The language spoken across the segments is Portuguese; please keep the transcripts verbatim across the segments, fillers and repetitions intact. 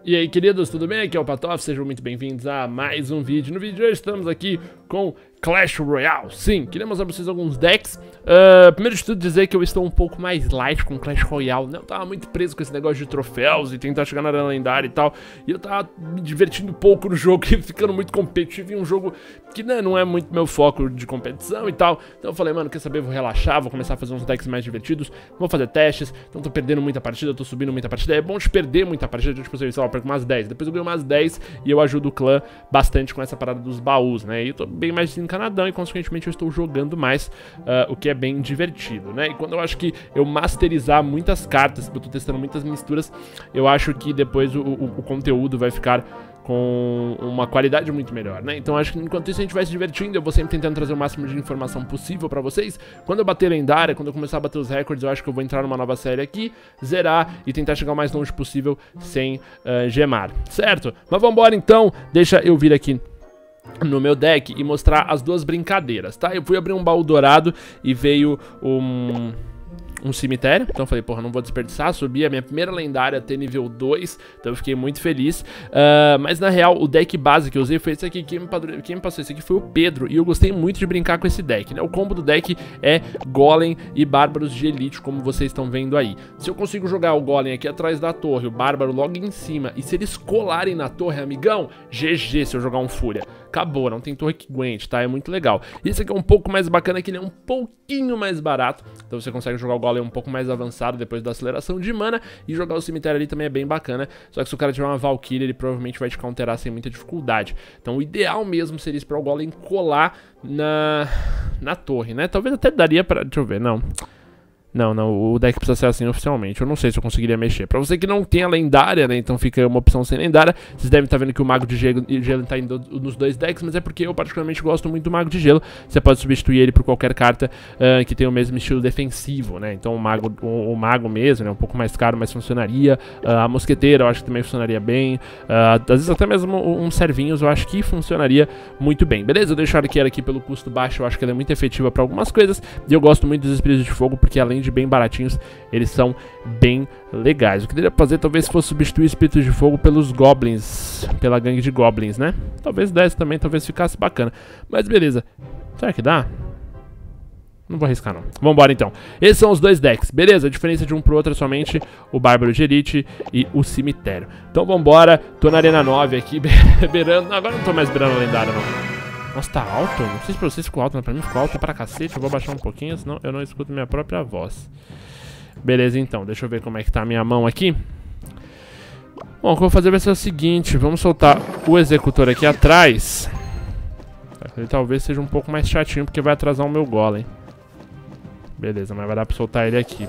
E aí, queridos, tudo bem? Aqui é o Patof, sejam muito bem-vindos a mais um vídeo. No vídeo de hoje estamos aqui com Clash Royale. Sim, queria mostrar pra vocês alguns decks. uh, Primeiro de tudo dizer que eu estou um pouco mais light com Clash Royale, né? Eu tava muito preso com esse negócio de troféus e tentar chegar na arena lendária e tal. E eu tava me divertindo pouco no jogo e ficando muito competitivo em um jogo que, né, não é muito meu foco de competição e tal. Então eu falei, mano, quer saber, vou relaxar, vou começar a fazer uns decks mais divertidos. Vou fazer testes, então tô perdendo muita partida, tô subindo muita partida. É bom de perder muita partida, tipo, sei lá, eu perco umas dez. Depois eu ganho umas dez e eu ajudo o clã bastante com essa parada dos baús, né? E eu tô bem mais desencanadão e, consequentemente, eu estou jogando mais, uh, o que é bem divertido, né? E quando eu acho que eu masterizar muitas cartas, eu tô testando muitas misturas, eu acho que depois o, o, o conteúdo vai ficar com uma qualidade muito melhor, né? Então acho que enquanto isso a gente vai se divertindo, eu vou sempre tentando trazer o máximo de informação possível pra vocês. Quando eu bater lendária, quando eu começar a bater os recordes, eu acho que eu vou entrar numa nova série aqui, zerar e tentar chegar o mais longe possível sem uh, gemar, certo? Mas vambora então, deixa eu vir aqui no meu deck e mostrar as duas brincadeiras, tá? Eu fui abrir um baú dourado e veio um... um cemitério, então eu falei, porra, não vou desperdiçar. Subi a minha primeira lendária até nível dois, então eu fiquei muito feliz. uh, Mas na real, o deck base que eu usei foi esse aqui. Quem me, padr... Quem me passou esse aqui foi o Pedro, e eu gostei muito de brincar com esse deck, né? O combo do deck é Golem e Bárbaros de Elite, como vocês estão vendo aí. Se eu consigo jogar o Golem aqui atrás da torre, o Bárbaro logo em cima, e se eles colarem na torre, amigão, G G se eu jogar um Fúria. Acabou, não tem torre que aguente, tá? É muito legal. Esse aqui é um pouco mais bacana, que ele é um pouquinho mais barato, então você consegue jogar o Golem um pouco mais avançado depois da aceleração de mana, e jogar o cemitério ali também é bem bacana. Só que se o cara tiver uma Valkyrie, ele provavelmente vai te counterar sem muita dificuldade. Então o ideal mesmo seria esperar o Golem colar na, na torre, né? Talvez até daria pra... Deixa eu ver, não... Não, não, o deck precisa ser assim oficialmente. Eu não sei se eu conseguiria mexer. Pra você que não tem a lendária, né, então fica uma opção sem lendária. Vocês devem estar vendo que o Mago de Gelo, gelo tá indo nos dois decks, mas é porque eu particularmente gosto muito do Mago de Gelo. Você pode substituir ele por qualquer carta uh, que tenha o mesmo estilo defensivo, né? Então o Mago, o, o Mago mesmo, né, um pouco mais caro, mas funcionaria. uh, A Mosqueteira eu acho que também funcionaria bem. uh, Às vezes até mesmo um Servinhos eu acho que funcionaria muito bem. Beleza? Eu deixo a Arqueira aqui pelo custo baixo. Eu acho que ela é muito efetiva pra algumas coisas. E eu gosto muito dos Espíritos de Fogo, porque além de bem baratinhos, eles são bem legais. O que eu queria fazer talvez fosse substituir Espíritos de Fogo pelos Goblins, pela gangue de Goblins, né? Talvez desse também, talvez ficasse bacana. Mas beleza. Será que dá? Não vou arriscar, não. Vambora, então. Esses são os dois decks, beleza? A diferença de um pro outro é somente o Bárbaro de Elite e o Cemitério. Então vambora. Tô na Arena nove aqui, beirando... Agora não tô mais beirando a lendária, não. Nossa, tá alto? Não sei se pra vocês ficou alto, mas pra mim ficou alto pra cacete. Eu vou baixar um pouquinho, senão eu não escuto minha própria voz. Beleza, então. Deixa eu ver como é que tá a minha mão aqui. Bom, o que eu vou fazer vai ser o seguinte. Vamos soltar o executor aqui atrás. Ele talvez seja um pouco mais chatinho, porque vai atrasar o meu golem. Beleza, mas vai dar pra soltar ele aqui.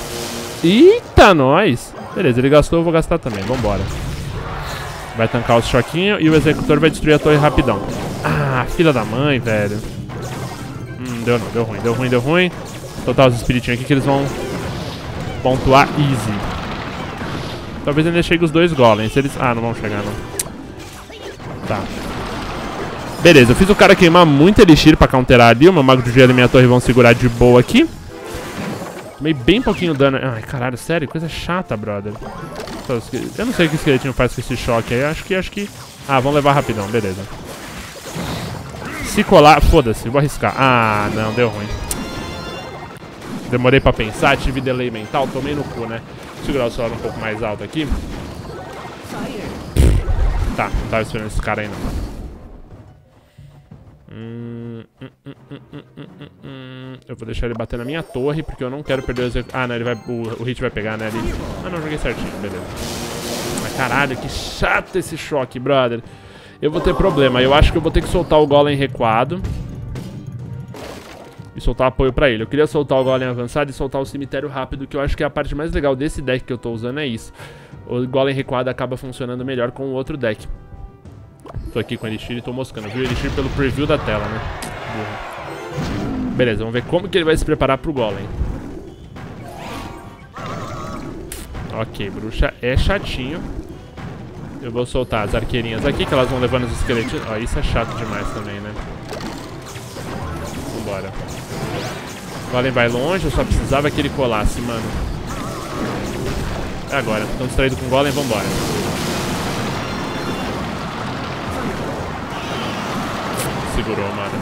Eita, nós! Beleza, ele gastou, eu vou gastar também. Vambora. Vai tancar os choquinhos e o executor vai destruir a torre rapidão. Ah, filha da mãe, velho. Hum, deu não, deu ruim, deu ruim, deu ruim. Soltar os espiritinhos aqui que eles vão pontuar easy. Talvez ainda chegue os dois golems. Eles... Ah, não vão chegar, não. Tá. Beleza, eu fiz o cara queimar muito elixir pra counterar ali. O meu Mago de Gelo e minha torre vão segurar de boa aqui. Tomei bem pouquinho dano. Ai, caralho, sério, coisa chata, brother. Eu não sei o que o esqueletinho faz com esse choque aí. Acho que, acho que... Ah, vamos levar rapidão, beleza. Se colar... Foda-se, vou arriscar. Ah, não, deu ruim. Demorei pra pensar, tive delay mental, tomei no cu, né? Vou segurar o celular um pouco mais alto aqui. Tá, não tava esperando esse cara aí, não. Hum, hum, hum, hum, hum, hum, hum. Eu vou deixar ele bater na minha torre, porque eu não quero perder o executor. Ah, não, ele vai, o, o hit vai pegar, né? Ele... Ah, não, joguei certinho, beleza. Mas caralho, que chato esse choque, brother. Eu vou ter problema. Eu acho que eu vou ter que soltar o Golem recuado e soltar apoio pra ele. Eu queria soltar o Golem avançado e soltar o Cemitério rápido, que eu acho que é a parte mais legal desse deck que eu tô usando, é isso. O Golem recuado acaba funcionando melhor com o outro deck. Tô aqui com o Elixir e tô moscando. Viu o Elixir pelo preview da tela, né? Burro. Beleza, vamos ver como que ele vai se preparar pro Golem. Ok, bruxa é chatinho. Eu vou soltar as arqueirinhas aqui, que elas vão levando os esqueletos. Ó, isso é chato demais também, né? Vambora. O Golem vai longe, eu só precisava que ele colasse, mano. É agora, tô distraído com o Golem, vambora. segurou, mano.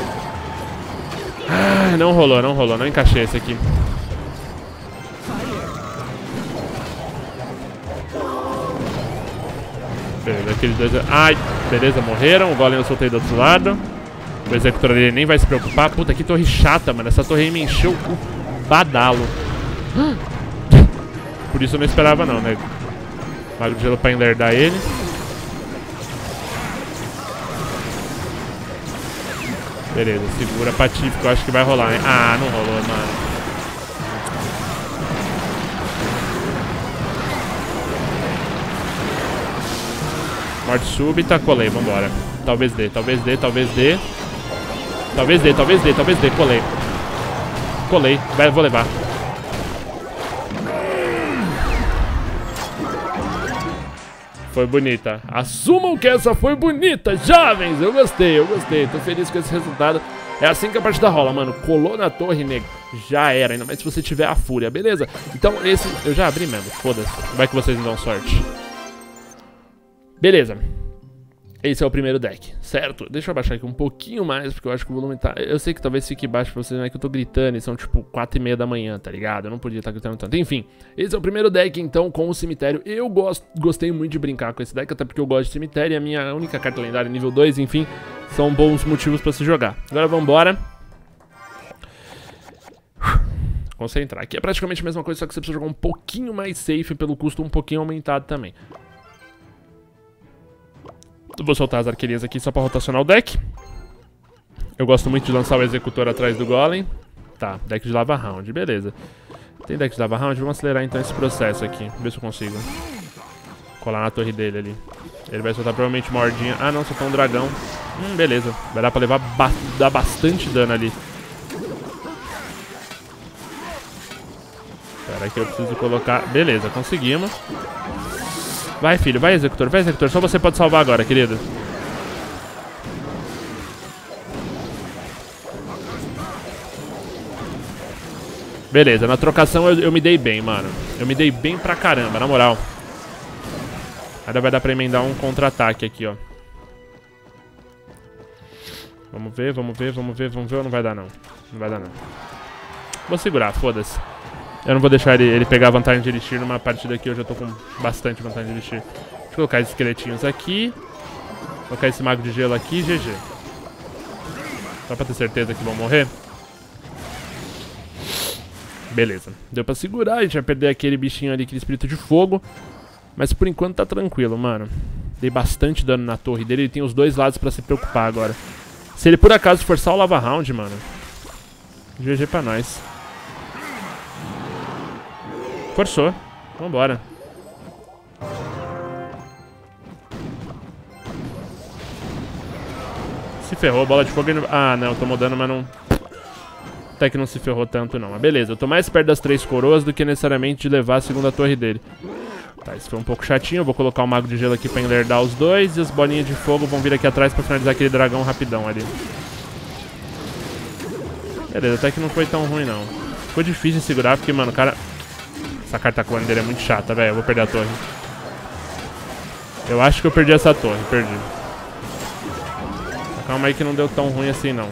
Ah, não rolou, não rolou. Não encaixei esse aqui. Beleza, aqueles dois... Ai, beleza, morreram. O golem eu soltei do outro lado. O executor ali nem vai se preocupar. Puta, que torre chata, mano. Essa torre aí me encheu o badalo. Por isso eu não esperava não, né? Mago de gelo pra enlerdar ele. Beleza, segura Patife, que eu acho que vai rolar, hein? Ah, não rolou, mano. Morte súbita, colei, vambora. Talvez dê, talvez dê, talvez dê. Talvez dê, talvez dê, talvez dê, colei. Colei, vai, vou levar. Foi bonita. Assumam que essa foi bonita, jovens. Eu gostei, eu gostei. Tô feliz com esse resultado. É assim que a partida rola, mano. Colou na torre, nego. Já era, ainda mais se você tiver a fúria, beleza? Então esse... Eu já abri mesmo, foda-se. Vai que vocês me dão sorte. Beleza. Esse é o primeiro deck, certo? Deixa eu abaixar aqui um pouquinho mais, porque eu acho que o volume tá... Eu sei que talvez fique baixo pra vocês, não é que eu tô gritando e são tipo quatro e meia da manhã, tá ligado? Eu não podia estar gritando tanto. Enfim, esse é o primeiro deck, então, com o cemitério. Eu gosto, gostei muito de brincar com esse deck, até porque eu gosto de cemitério e a minha única carta lendária nível dois, enfim, são bons motivos pra se jogar. Agora vambora. Concentrar. Aqui é praticamente a mesma coisa, só que você precisa jogar um pouquinho mais safe pelo custo um pouquinho aumentado também. Vou soltar as arquerias aqui só pra rotacionar o deck. Eu gosto muito de lançar o executor atrás do golem. Tá, deck de lava round, beleza. Tem deck de lava round? Vamos acelerar então esse processo aqui. Ver se eu consigo colar na torre dele ali. Ele vai soltar provavelmente uma hordinha. Ah não, soltou um dragão. Hum, beleza. Vai dar pra levar ba dar bastante dano ali. Espera que eu preciso colocar... Beleza, conseguimos. Vai, filho, vai, executor, vai, executor. Só você pode salvar agora, querido. Beleza, na trocação eu, eu me dei bem, mano. Eu me dei bem pra caramba, na moral. Ainda vai dar pra emendar um contra-ataque aqui, ó. Vamos ver, vamos ver, vamos ver, vamos ver ou não vai dar, não. Não vai dar, não. Vou segurar, foda-se. Eu não vou deixar ele, ele pegar a vantagem de Elixir numa partida aqui. Eu já tô com bastante vantagem de Elixir. Deixa eu colocar esses esqueletinhos aqui. Colocar esse mago de gelo aqui, G G. Só pra ter certeza que vão morrer. Beleza. Deu pra segurar, a gente vai perder aquele bichinho ali, aquele espírito de fogo. Mas por enquanto tá tranquilo, mano. Dei bastante dano na torre dele, ele tem os dois lados pra se preocupar agora. Se ele por acaso forçar o lava round, mano, G G pra nós. Forçou. Vambora. Se ferrou, bola de fogo... Ah, não, tomou dano, mas não... Até que não se ferrou tanto, não. Mas beleza, eu tô mais perto das três coroas do que necessariamente de levar a segunda torre dele. Tá, isso foi um pouco chatinho. Eu vou colocar o mago de gelo aqui pra enlerdar os dois. E as bolinhas de fogo vão vir aqui atrás pra finalizar aquele dragão rapidão ali. Beleza, até que não foi tão ruim, não. Ficou difícil de segurar, porque, mano, o cara... Essa carta clone dele é muito chata, velho. Eu vou perder a torre. Eu acho que eu perdi essa torre. Perdi. Calma aí que não deu tão ruim assim, não.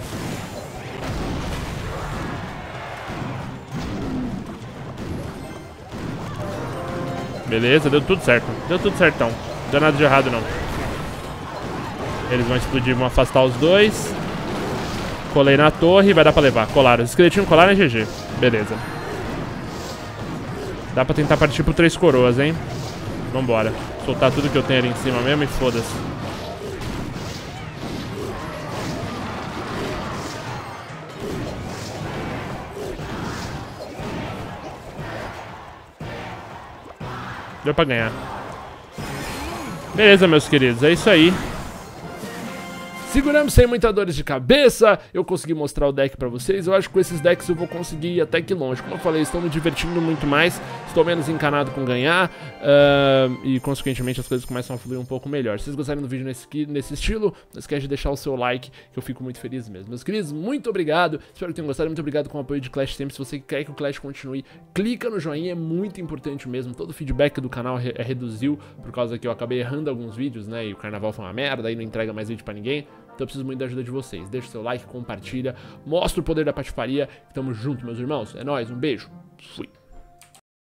Beleza, deu tudo certo. Deu tudo certão. Não deu nada de errado, não. Eles vão explodir, vão afastar os dois. Colei na torre, vai dar pra levar. Colaram. Os esqueletinhos colaram é G G. Beleza. Dá pra tentar partir pro três coroas, hein? Vambora. Soltar tudo que eu tenho ali em cima mesmo e foda-se. Deu pra ganhar. Beleza, meus queridos. É isso aí. Seguramos sem muita dores de cabeça. Eu consegui mostrar o deck pra vocês. Eu acho que com esses decks eu vou conseguir ir até que longe. Como eu falei, estou me divertindo muito mais. Estou menos encanado com ganhar. Uh, e consequentemente as coisas começam a fluir um pouco melhor. Se vocês gostarem do vídeo nesse, nesse estilo, não esquece de deixar o seu like, que eu fico muito feliz mesmo. Meus queridos, muito obrigado. Espero que tenham gostado. Muito obrigado com o apoio de Clash sempre. Se você quer que o Clash continue, clica no joinha. É muito importante mesmo. Todo o feedback do canal é reduziu. Por causa que eu acabei errando alguns vídeos, né? E o carnaval foi uma merda. Aí não entrega mais vídeo pra ninguém. Então eu preciso muito da ajuda de vocês. Deixa o seu like, compartilha, mostra o poder da patifaria. Tamo junto, meus irmãos. É nóis, um beijo. Fui.